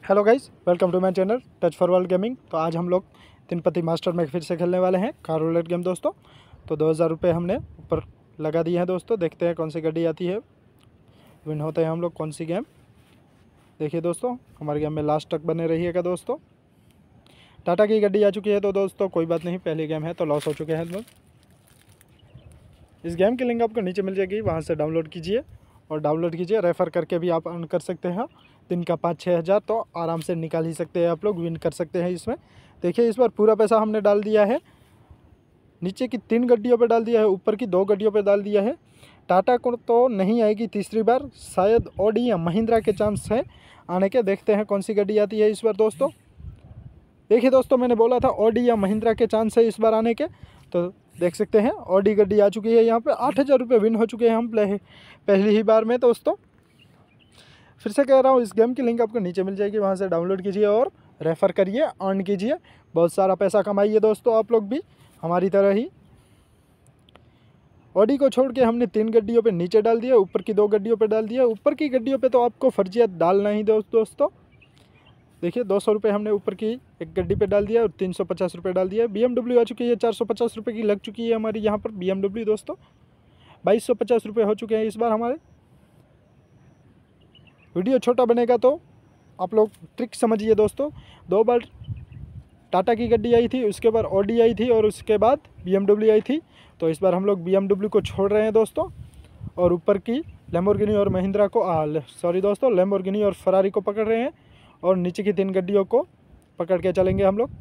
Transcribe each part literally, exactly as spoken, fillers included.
Hello guys, welcome to my channel touch for world gaming. तो आज हम लोग तिनपति मास्टर में फिर से खेलने वाले हैं कार रोलेट गेम दोस्तों। तो दो हज़ार रुपये हमने ऊपर लगा दिए हैं दोस्तों। देखते हैं कौन सी गाड़ी आती है, विन होते हैं हम लोग कौन सी गेम। देखिए दोस्तों, हमारे गेम में लास्ट तक बने रहिएगा दोस्तों। टाटा की गाड़ी आ चुकी है तो दोस्तों कोई बात नहीं, पहली गेम है तो लॉस हो चुके हैं हम लोग। इस गेम की लिंक आपको नीचे मिल जाएगी, वहाँ से डाउनलोड कीजिए और डाउनलोड कीजिए। रेफ़र करके भी आप अर्न कर सकते हैं दिन का पाँच छः हज़ार तो आराम से निकाल ही सकते हैं आप लोग, विन कर सकते हैं इसमें। देखिए इस बार पूरा पैसा हमने डाल दिया है, नीचे की तीन गड्डियों पे डाल दिया है, ऊपर की दो गड्डियों पे डाल दिया है। टाटा को तो नहीं आएगी तीसरी बार, शायद ऑडी या महिंद्रा के चांस हैं आने के। देखते हैं कौन सी गड्डी आती है इस बार दोस्तों। देखिए दोस्तों, मैंने बोला था ऑडी या महिंद्रा के चांस है इस बार आने के, तो देख सकते हैं ऑडी गड्डी आ चुकी है। यहाँ पे आठ हज़ार रुपये विन हो चुके हैं हम पहली ही बार में दोस्तों। फिर से कह रहा हूँ, इस गेम की लिंक आपको नीचे मिल जाएगी, वहाँ से डाउनलोड कीजिए और रेफ़र करिए, अर्न कीजिए, बहुत सारा पैसा कमाइए दोस्तों आप लोग भी हमारी तरह ही। ऑडी को छोड़ के हमने तीन गड्डियों पे नीचे डाल दिया, ऊपर की दो गड्डियों पे डाल दिया। ऊपर की गड्डियों पे तो आपको फर्जियत डालना ही दोस्त दोस्तों। देखिए दो सौ रुपये हमने ऊपर की एक गड्डी पे डाल दिया और तीन सौ पचास रुपये डाल दिया। बी एम डब्ल्यू आ चुकी है, चार सौ पचास रुपये की लग चुकी है हमारी यहाँ पर बी एम डब्ल्यू दोस्तों। बाईस सौ पचास रुपये हो चुके हैं इस बार हमारे। वीडियो छोटा बनेगा तो आप लोग ट्रिक समझिए दोस्तों। दो बार टाटा की गड्डी आई थी, उसके बाद ऑडी आई थी और उसके बाद बी एम डब्ल्यू आई थी। तो इस बार हम लोग बी एम डब्ल्यू को छोड़ रहे हैं दोस्तों और ऊपर की लैम्बोर्गिनी और महिंद्रा को सॉरी दोस्तों लैम्बोर्गिनी और फरारी को पकड़ रहे हैं और नीचे की तीन गड्डियों को पकड़ के चलेंगे हम लोग।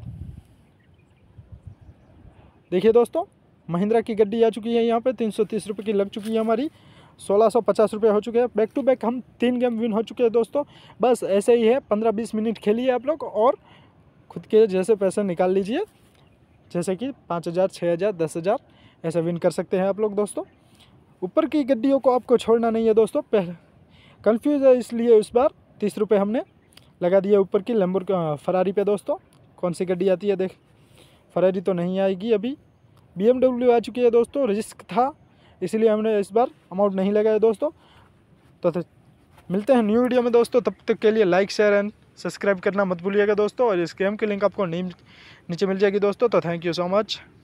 देखिए दोस्तों, महिंद्रा की गड्डी आ चुकी है यहाँ पे, तीन सौ तीस रुपये की लग चुकी है हमारी, सोलह सौ पचास रुपये हो चुके हैं। बैक टू बैक हम तीन गेम विन हो चुके हैं दोस्तों। बस ऐसे ही है, पंद्रह बीस मिनट खेलिए आप लोग और खुद के जैसे पैसे निकाल लीजिए, जैसे कि पाँच हज़ार छः हज़ार दस हज़ार ऐसे विन कर सकते हैं आप लोग दोस्तों। ऊपर की गड्डियों को आपको छोड़ना नहीं है दोस्तों। पहले कन्फ्यूज़ है इसलिए इस बार तीस रुपये हमने लगा दिया ऊपर की लैम्बोर फरारी पे दोस्तों। कौन सी गड्डी आती है देख, फरारी तो नहीं आएगी अभी। बी एम डब्ल्यू आ चुकी है दोस्तों, रिस्क था इसलिए हमने इस बार अमाउंट नहीं लगाया दोस्तों। तो, तो मिलते हैं न्यू वीडियो में दोस्तों, तब तक के लिए लाइक शेयर एंड सब्सक्राइब करना मत भूलिएगा दोस्तों। और इस गेम की लिंक आपको नीचे मिल जाएगी दोस्तों। तो थैंक यू सो मच।